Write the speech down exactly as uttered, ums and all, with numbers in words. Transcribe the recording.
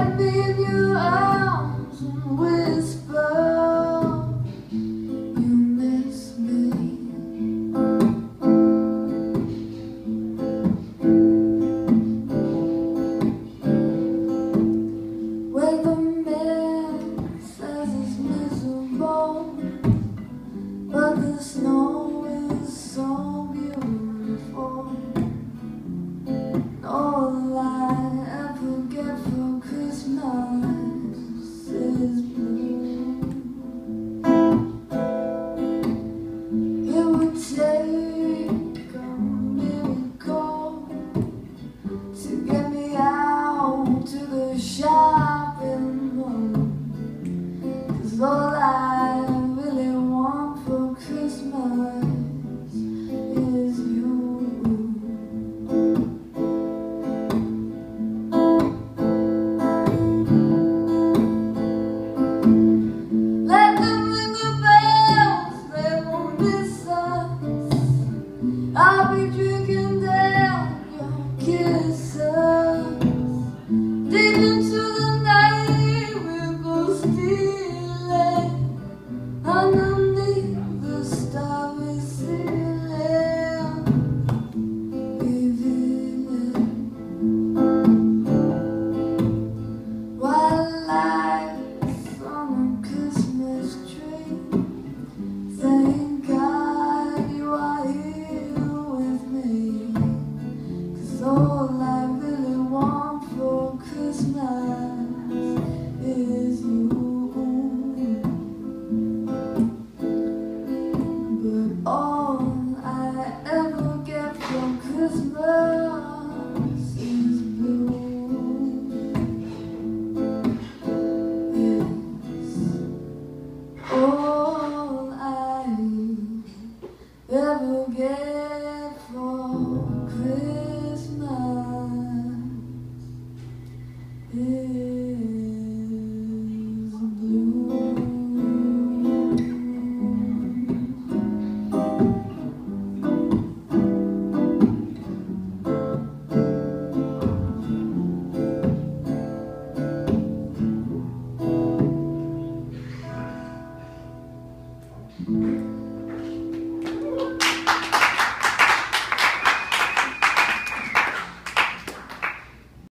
Get me in your arms and whisper you miss me. When the man says it's miserable, but the snow is so beautiful. All I ever get for Christmas is blue. It would take a miracle to get me out to the shopping mall, 'cause all